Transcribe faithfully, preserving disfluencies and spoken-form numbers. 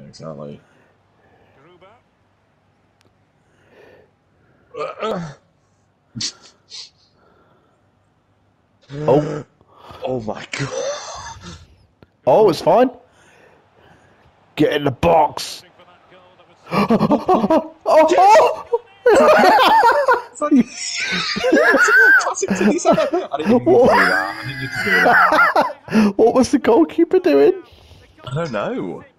exactly. Uh, Oh. Oh my god. Oh, it's fine. Get in the box. Oh! It's like, classic Tiddies. I didn't even need to do that. I didn't need to do that. What was the goalkeeper doing? I don't know.